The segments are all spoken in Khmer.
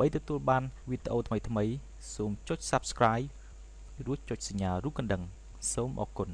ដើម្បីទទួលបានវីដេអូថ្មីៗសូមចុច Subscribe រួចចុចសញ្ញារូបកណ្ដឹងសូមអរគុណ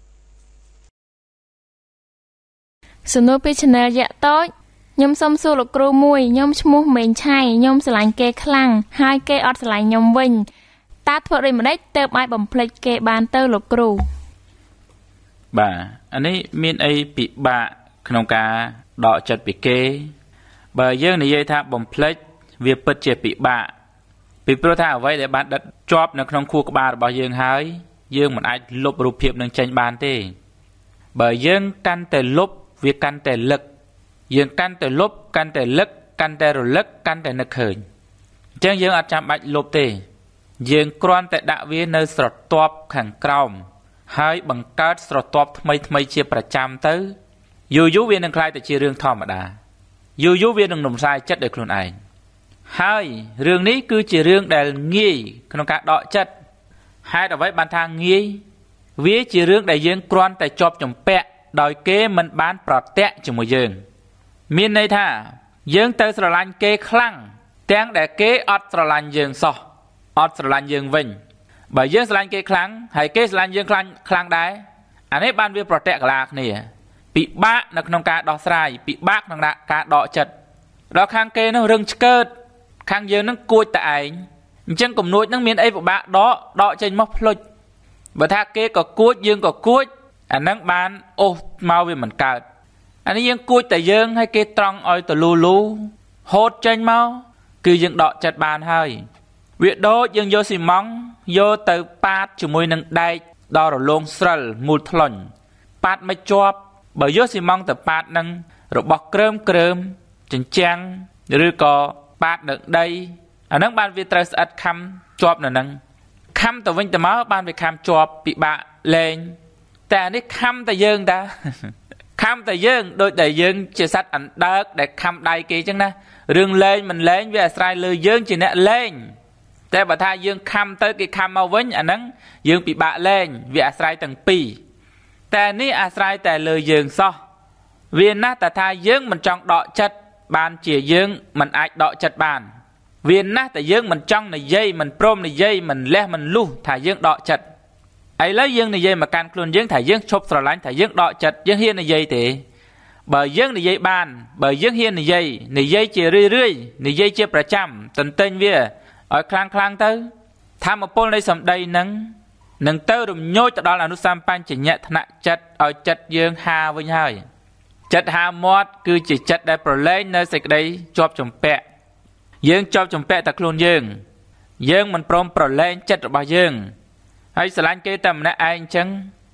សំណួរពី Channel យៈតូចខ្ញុំសូមសួរលោកគ្រូមួយខ្ញុំឈ្មោះមេងឆៃខ្ញុំស្រឡាញ់គេខ្លាំងហើយគេអត់ស្រឡាញ់ខ្ញុំវិញតើធ្វើដូចម្តេចទើបអាចបំភ្លេចគេបានទៅលោកគ្រូបាទអានេះមានអីពិបាកក្នុងការដកចិត្តពីគេបើយើងនិយាយថាបំភ្លេចវាពិតជាពិបាកពីព្រោះថាអ្វីដែលបានដិតជាប់នៅក្នុងខួរក្បាលរបស់យើងហើយយើងមិនអាចលុបរូបភាពនឹងចេញបានទេបើយើងកាន់តែលុបវាកាន់តែលឹកយើងកាន់តែលុបកាន់តែលឹកកាន់តែរលឹកកាន់តែនឹកឃើញអញ្ចឹងយើងអត់ចាំបាច់លុបទេយើងគ្រាន់តែដាក់វានៅស្រទាប់ខាងក្រោមហើយបង្កើតស្រទាប់ថ្មីជាប្រចាំទៅយូរវានឹងក្លាយទៅជារឿងធម្មតាយូរវានឹងរំសាយចិត្តដោយខ្លួនឯងហើយរឿងនេះគឺជារឿងដែលងាយក្នុងការដកចិត្តហេតុអ្វីបានថាងាយវាជារឿងដែលយើងគ្រាន់តែជាប់ជំពាក់ដោយគេមិនបានប្រតិជាមួយយើងមានន័យថាយើងទៅស្រឡាញ់គេខ្លាំងទាំងដែលគេអត់ស្រឡាញ់យើងសោះអត់ស្រឡាញ់យើងវិញបើយើងស្រឡាញ់គេខ្លាំងហើយគេស្រឡាញ់យើងខ្លាំងដែរអានេះបានវាប្រតិកលាគ្នាពិបាកនៅក្នុងការដោះស្រាយពិបាកក្នុងការដកចិត្តដល់ខាងគេនោះរឹងឆ្កើតខាងយើងនឹងគួចតែឯងអញ្ចឹងគំនួចនឹងមានអីពិបាកដកចេញមកភ្លុចបើថាគេក៏គួចយើងក៏គួចអានឹងបានអូសមកវាមិនកើតអានេះយើងគួចតែយើងឲ្យគេត្រង់ឲ្យទៅលូហូតចេញមកគឺយើងដកចិត្តបានហើយវាដូចយើងយកស៊ីម៉ង់យកទៅប៉ាតជាមួយនឹងដែកដល់រលោងស្រិលមូលថ្លុញប៉ាតមិនជាប់បើយកស៊ីម៉ង់ទៅប៉ាតនឹងរបស់ក្រើមចិញ្ចាំងឬក៏ប៉ាតនៅដីអានឹងបានវាត្រូវស្អិតខំជាប់នៅនឹងខំទៅវិញទៅមកបានវាខំជាប់ពិបាកលែងតែអានេះខំតែយើងតាខំតែយើងដូចតែយើងជាសត្វអណ្ដើកដែលខំដៃគេអញ្ចឹងណារឿងលែងមិនលែងវាអាស្រ័យលើយើងជាអ្នកលែងតែបើថាយើងខំទៅគេខំមកវិញអាហ្នឹងយើងពិបាកលែងវាអាស្រ័យទាំងពីរតែនេះអាស្រ័យតែលើយើងសោះវាណាស់តែថាយើងមិនចង់ដកចិត្តបានជាយើងមិនអាចដកចិត្តបានវាណាស់តែយើងមិនចង់និយាយមិនព្រមនិយាយមិនលះមិនលុះថាយើងដកចិត្តឥឡូវយើងនិយាយមកកាន់ខ្លួនយើងថាយើងឈប់ស្រឡាញ់ថាយើងដកចិត្តយើងហ៊ាននិយាយទេបើយើងនិយាយបានបើយើងហ៊ាននិយាយជារឿយនិយាយជាប្រចាំទន្ទិញវាឲ្យខ្លាំងទៅធម្មពលនៃសម្ដីនឹងទៅរំញោចទៅដល់អនុសម្បញ្ញៈថ្នាក់ចិត្តឲ្យចិត្តយើងហាវិញហើយចិត្តហាមាត់គឺជាចិត្តដែលប្រឡែងនៅសេចក្តីជាប់ជំពាក់យើងជាប់ជំពាក់តែខ្លួនយើងមិនព្រមប្រឡែងចិត្តរបស់យើងហើយស្រឡាញ់គេតែម្នាក់ឯងអញ្ចឹង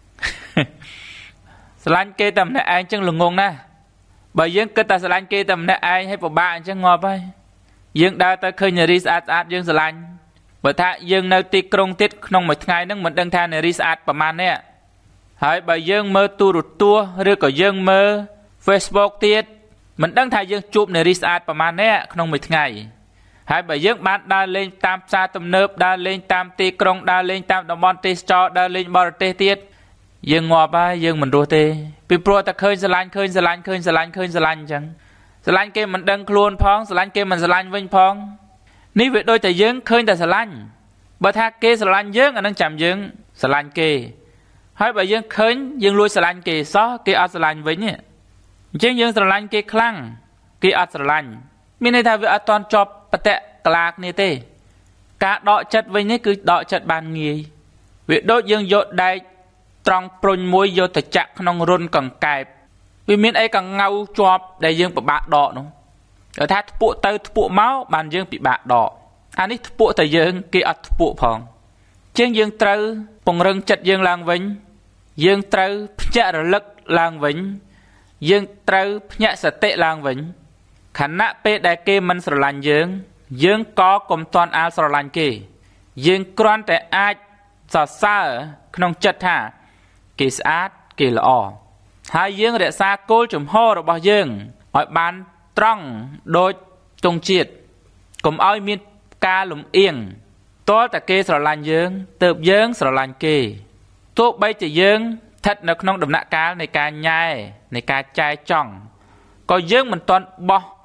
ស្រឡាញ់គេតែម្នាក់ឯងអញ្ចឹងល្ងងណាស់បើយើងគិតតែស្រឡាញ់គេតែម្នាក់ឯងហើយពិបាកអញ្ចឹងងាប់ហើយយើងដើរទៅឃើញនារីស្អាតយើងស្រឡាញ់បើថាយើងនៅទីក្រុងទៀតក្នុងមួយថ្ងៃហ្នឹងមិនដឹងថានារីស្អាតប្រមាណនេះហើយបើយើងមើលទូរទស្សន៍ឬក៏យើងមើល Facebook ទៀតមិនដឹងថាយើងជួបនារីស្អាតប្រមាណនេះក្នុងមួយថ្ងៃហើយបើយើងបានដើរលេងតាមផ្សារទំនើបដើរលេងតាមទីក្រុងដើរលេងតាមតំបន់ទេសចរដើរលេងបរទេសទៀតយើងងាប់ហើយយើងមិនរស់ទេពីព្រោះតែឃើញស្រឡាញ់អញ្ចឹងស្រឡាញ់គេមិនដឹងខ្លួនផងស្រឡាញ់គេមិនស្រឡាញ់វិញផងនេះវាដូចតែយើងឃើញតែស្រឡាញ់បើថាគេស្រឡាញ់យើងអានឹងចាំយើងស្រឡាញ់គេហើយបើយើងឃើញយើងលួចស្រឡាញ់គេសោះគេអត់ស្រឡាញ់វិញអញ្ចឹងយើងស្រឡាញ់គេខ្លាំងគេអត់ស្រឡាញ់មានន័យថាវាអត់តន់ជាប់បតិកលាគ្នាទេការដកចិត្តវិញនេះគឺដកចិត្តបានងាយវាដូចយើងយកដែកត្រង់ព្រុញមួយយកទៅចាក់ក្នុងរុនកង្កែបវាមានអីកង្ងៅជាប់ដែលយើងពិបាកដកនោះតែថាធ្ពក់ទៅធ្ពក់មកបានយើងពិបាកដកអានេះធ្ពក់តែយើងគេអត់ធ្ពក់ផងជាងយើងត្រូវពង្រឹងចិត្តយើងឡើងវិញយើងត្រូវភ្ញាក់រលឹកឡើងវិញយើងត្រូវភ្ញាក់សតិឡើងវិញខណៈពេលដែលគេមិនស្រឡាញ់យើងក៏កុំទាន់អាលស្រឡាញ់គេយើងគ្រាន់តែអាចសរសើរក្នុងចិត្តថាគេស្អាតគេល្អហើយយើងរក្សាគោលជំហររបស់យើងឲ្យបានត្រង់ដូចទង់ជាតិកុំឲ្យមានការលំអៀងតលតែគេស្រឡាញ់យើងទើបយើងស្រឡាញ់គេទោះបីជាយើងស្ថិតនៅក្នុងដំណាក់កាលនៃការញ៉ែនៃការចែចង់ក៏យើងមិនទាន់បោះ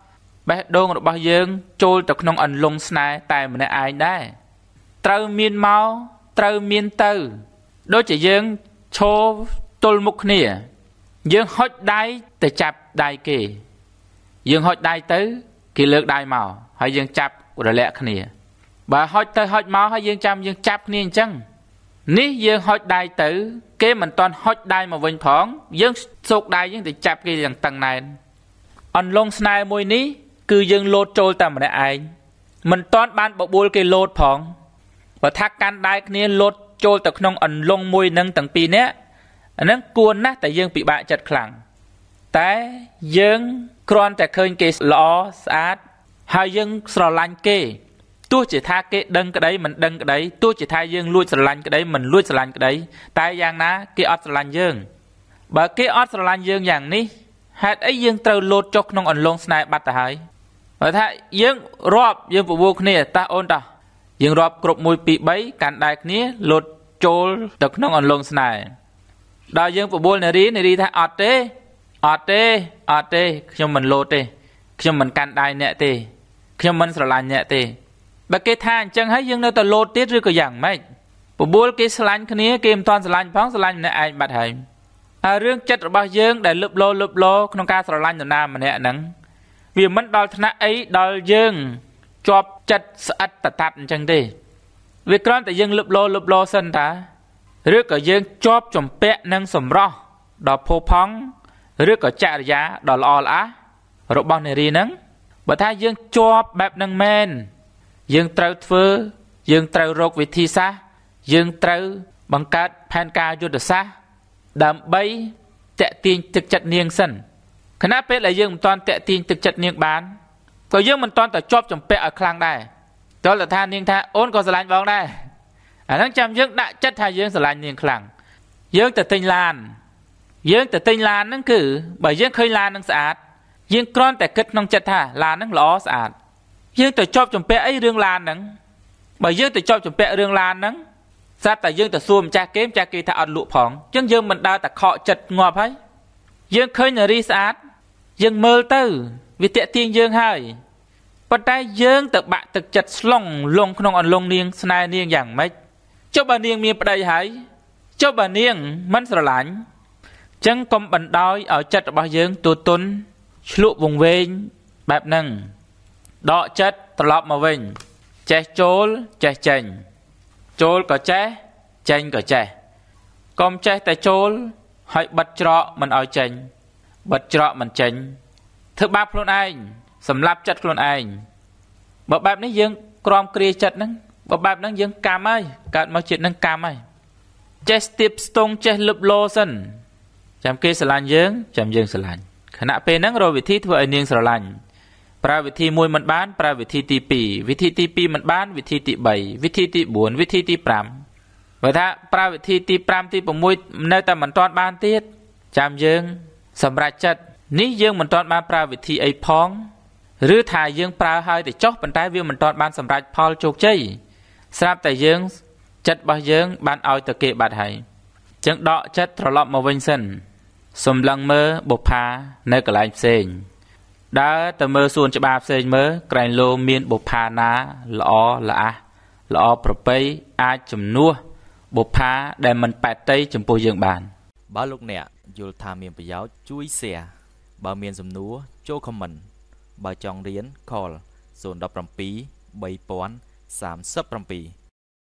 បេះដូងរបស់យើងចូលទៅក្នុងអន្លង់ស្នេហ៍តែម្នាក់ឯងដែរត្រូវមានមកត្រូវមានទៅដូចជាយើងឈរទល់មុខគ្នាយើងហុចដៃទៅចាប់ដៃគេយើងហុចដៃទៅគេលើកដៃមកហើយយើងចាប់រលាក់គ្នាបើហុចទៅហុចមកហើយយើងចាំយើងចាប់គ្នាអញ្ចឹងនេះយើងហុចដៃទៅគេមិនទាន់ហុចដៃមកវិញផងយើងសោកដៃយើងទៅចាប់គេយ៉ាងតឹងណែនអន្លង់ស្នេហ៍មួយនេះគឺយើងលោតចូលតែម្នាក់ឯងមិនទាន់បានបបួលគេលោតផងបើថាកាន់ដៃគ្នាលោតចូលទៅក្នុងអន្លង់មួយនឹងទាំងពីរនាក់អាហ្នឹងគួរណាស់តែយើងពិបាកចិត្តខ្លាំងតែយើងគ្រាន់តែឃើញគេល្អស្អាតហើយយើងស្រឡាញ់គេទោះជាថាគេដឹងក្តីមិនដឹងក្តីទោះជាថាយើងលួចស្រឡាញ់ក្តីមិនលួចស្រឡាញ់ក្តីតែយ៉ាងណាគេអត់ស្រឡាញ់យើងបើគេអត់ស្រឡាញ់យើងយ៉ាងនេះហេតុអីយើងត្រូវលោតចុះក្នុងអន្លង់ស្នេហ៍បាត់ទៅហើយបើថាយើងរាប់យើងពពោះគ្នាតោះអូនតោះយើងរាប់គ្រប់1 2 3កាន់ដៃគ្នាលោតចូលទៅក្នុងអន្លង់ស្នេហ៍ដល់យើងពពោះនារីថាអត់ទេខ្ញុំមិនលោតទេខ្ញុំមិនកាន់ដៃអ្នកទេខ្ញុំមិនស្រឡាញ់អ្នកទេបើគេថាអញ្ចឹងហើយយើងនៅតែលោតទៀតឬក៏យ៉ាងម៉េចពពោះគេស្រឡាញ់គ្នាគេមិនទាន់ស្រឡាញ់ផងស្រឡាញ់ម្នាក់ឯងបាត់ហើយហើយរឿងចិត្តរបស់យើងដែលលឹបលោក្នុងការស្រឡាញ់នរណាម្នាក់ហ្នឹងវាមិនដល់ថ្នាក់អីដល់យើងជាប់ចិត្តស្អិតតតាត់អញ្ចឹងទេវាគ្រាន់តែយើងលឹបលោសិនតាឬក៏យើងជាប់ជំពាក់នឹងសម្រស់ដ៏ផូរផង់ឬក៏ចរិយាដ៏ល្អល្អះរបស់នារីហ្នឹងបើថាយើងជាប់បែបហ្នឹងមែនយើងត្រូវធ្វើយើងត្រូវរកវិធីសាស្ត្រយើងត្រូវបង្កើតផែនការយុទ្ធសាស្ត្រដើម្បីតាក់ទាញទឹកចិត្តនាងសិនខណៈពេលដែលយើងមិនទាន់តាក់ទាញទឹកចិត្តនាងបានក៏យើងមិនទាន់តែជាប់ជំពាក់ឲ្យខ្លាំងដែរតើថានាងថាអូនក៏ស្រឡាញ់បងដែរអាហ្នឹងចាំយើងដាក់ចិត្តថាយើងស្រឡាញ់នាងខ្លាំងយើងទៅទិញឡានហ្នឹងគឺបើយើងឃើញឡានហ្នឹងស្អាតយើងគ្រាន់តែគិតក្នុងចិត្តថាឡានហ្នឹងល្អស្អាតយើងទៅជាប់ជំពាក់អីរឿងឡានហ្នឹងបើយើងទៅជាប់ជំពាក់រឿងឡានហ្នឹងស្រាប់តែយើងទៅសួរម្ចាស់គេថាអត់លក់ផងអញ្ចឹងយើងមិនដើរតែខកចិត្តងាប់ហើយយើងឃើញនារីស្អាតយើងមើលទៅវាតាក់ទាញយើងហើយប៉ុន្តែយើងទៅបាក់ទឹកចិត្តស្លុងលងក្នុងអន្លង់នាងស្នេហ៍នាងយ៉ាងម៉េចចុះបើនាងមានប្តីហើយចុះបើនាងមិនស្រឡាញ់ចឹងកុំបណ្ដោយឲ្យចិត្តរបស់យើងទូទន់ឆ្លក់វង្វេងបែបហ្នឹងដកចិត្តត្រឡប់មកវិញចេះចូលចេះចេញចូលក៏ចេះចេញក៏ចេះកុំចេះតែចូលហើយបិទច្រកមិនឲ្យចេញបិទច្រកមិនចេញធ្វើបាបខ្លួនឯងសម្លាប់ចិត្តខ្លួនឯងបើបែបនេះយើងក្រំគ្រាចិត្តហ្នឹងបើបែបហ្នឹងយើងកម្មហើយកើតមកជាតិហ្នឹងកម្មហើយចេះស្ទាបស្ទង់ចេះលឹបលោសិនចាំគេស្រឡាញ់យើងចាំយើងស្រឡាញ់ខណៈពេលហ្នឹងរកវិធីធ្វើឲ្យនាងស្រឡាញ់ប្រើវិធី1មិនបានប្រើវិធីទី2វិធីទី2មិនបានវិធីទី3វិធីទី4វិធីទី5បើថាប្រើវិធីទី5ទី6នៅតែមិនទាន់បានទៀតចាំយើងសម្រេចចិត្តនេះយើងមិនទាន់បានប្រើវិធីអីផងឬថាយើងប្រើហើយទៅចុះប៉ុន្តែវាមិនទាន់បានសម្រេចផលជោគជ័យស្រាប់តែយើងចិត្តរបស់យើងបានឲ្យទៅគេបាត់ហើយចឹងដកចិត្តត្រឡប់មកវិញសិនសំឡឹងមើលបុប្ផានៅកន្លែងផ្សេងដើរទៅមើលសួនច្បារផ្សេងមើលក្រែងលោមានបុប្ផាណាល្អល្អះល្អប្រពៃអាចជំនួសបុប្ផាដែលមិនប៉ែតតីចំពោះយើងបានបើលោកអ្នកយល់ថាមានប្រយោជន៍ជួយ share បើមានសំណួរចូល comment បើចង់រៀន call 017 3037